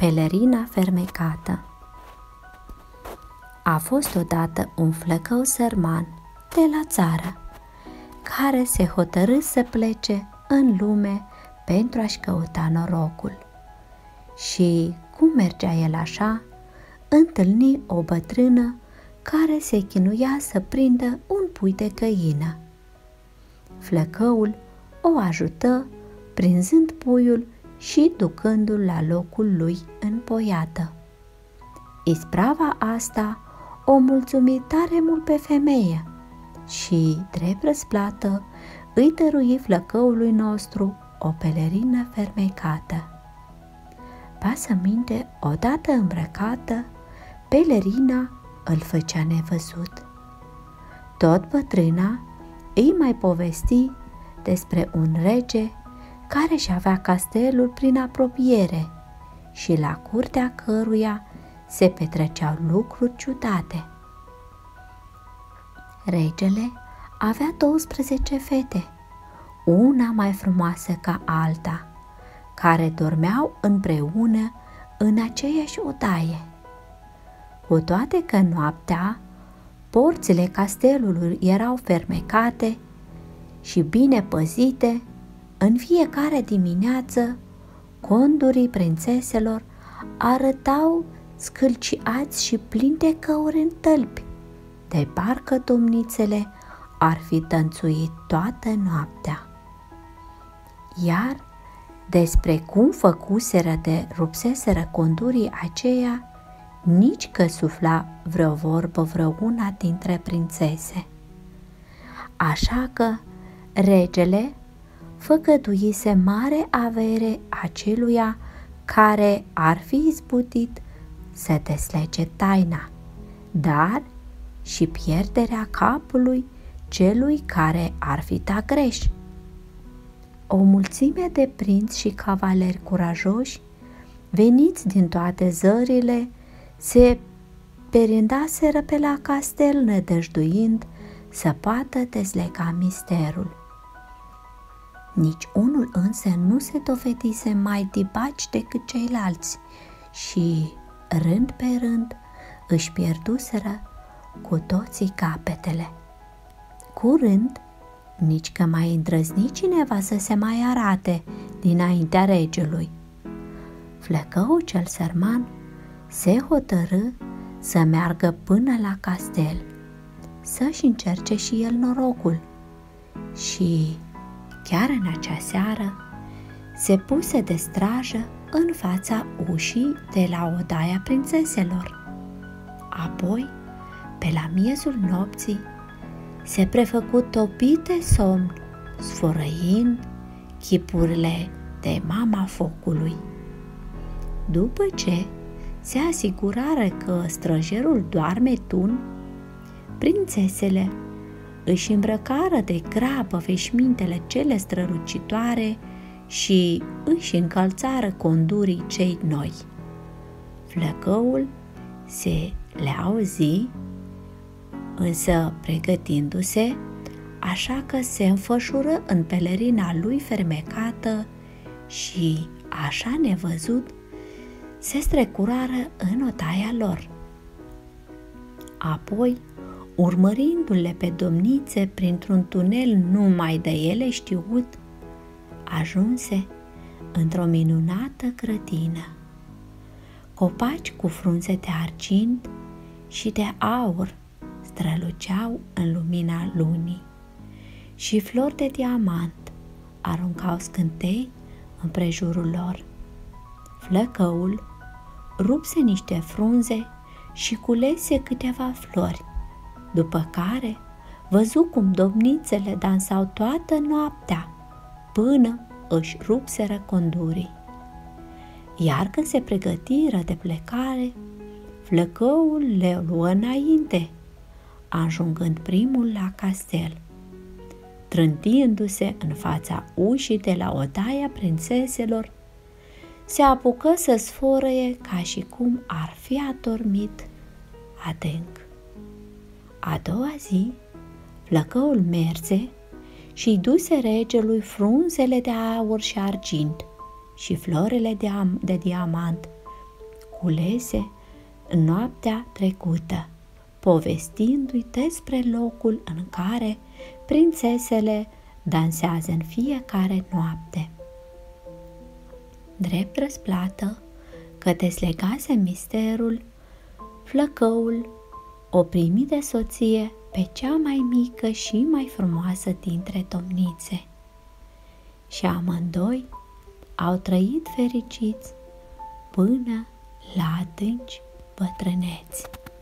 Pelerina fermecată. A fost odată un flăcău sărman de la țară, care se hotărâ să plece în lume pentru a-și căuta norocul. Și cum mergea el așa, întâlni o bătrână care se chinuia să prindă un pui de găină. Flăcăul o ajută prinzând puiul și ducându-l la locul lui în poiată. Isprava asta o mulțumi tare mult pe femeie și, drept răsplată, îi dărui flăcăului nostru o pelerină fermecată. Pasăminte, odată îmbrăcată, pelerina îl făcea nevăzut. Tot bătrâna îi mai povesti despre un rege care și avea castelul prin apropiere și la curtea căruia se petreceau lucruri ciudate. Regele avea 12 fete, una mai frumoasă ca alta, care dormeau împreună în aceeași odaie. Cu toate că noaptea porțile castelului erau fermecate și bine păzite, în fiecare dimineață condurii prințeselor arătau scâlciați și plini de căuri în tălpi, de parcă domnițele ar fi tănțuit toată noaptea. Iar despre cum făcuseră de rupseseră condurii aceia, nici că sufla vreo vorbă vreuna dintre prințese. Așa că regele făgăduise mare avere aceluia care ar fi izbutit să deslege taina, dar și pierderea capului celui care ar fi dat greș. O mulțime de prinți și cavaleri curajoși, veniți din toate zările, se perindaseră pe la castel, nădăjduind să poată dezlega misterul. Nici unul însă nu se dovedise mai dibaci decât ceilalți și, rând pe rând, își pierduseră cu toții capetele. Curând, nici că mai îndrăzni cineva să se mai arate dinaintea regelui. Flăcăul cel sărman se hotărâ să meargă până la castel, să-și încerce și el norocul și, chiar în acea seară, se puse de strajă în fața ușii de la odaia prințeselor. Apoi, pe la miezul nopții, se prefăcu topit de somn, sfărăind chipurile de mama focului. După ce se asigurară că străjerul doarme tun, prințesele își îmbrăcară de grabă veșmintele cele strălucitoare și își încălțară condurii cei noi. Flăcăul se le auzi, însă pregătindu-se, așa că se înfășură în pelerina lui fermecată și, așa nevăzut, se strecurară în odaia lor. Apoi, urmărindu-le pe domnițe printr-un tunel numai de ele știut, ajunse într-o minunată grădină. Copaci cu frunze de argint și de aur străluceau în lumina lunii și flori de diamant aruncau scântei împrejurul lor. Flăcăul rupse niște frunze și culese câteva flori, după care văzu cum domnițele dansau toată noaptea până își rupseră condurii. Iar când se pregătiră de plecare, flăcăul le luă înainte, ajungând primul la castel. Trântindu-se în fața ușii de la odaia prințeselor, se apucă să sfărăie ca și cum ar fi adormit adânc. A doua zi, flăcăul merse și-i duse regelui frunzele de aur și argint și florile de diamant culese în noaptea trecută, povestindu-i despre locul în care prințesele dansează în fiecare noapte. Drept răsplată că deslegase misterul, flăcăul o primi de soție pe cea mai mică și mai frumoasă dintre domnițe. Și amândoi au trăit fericiți până la adânci bătrâneți.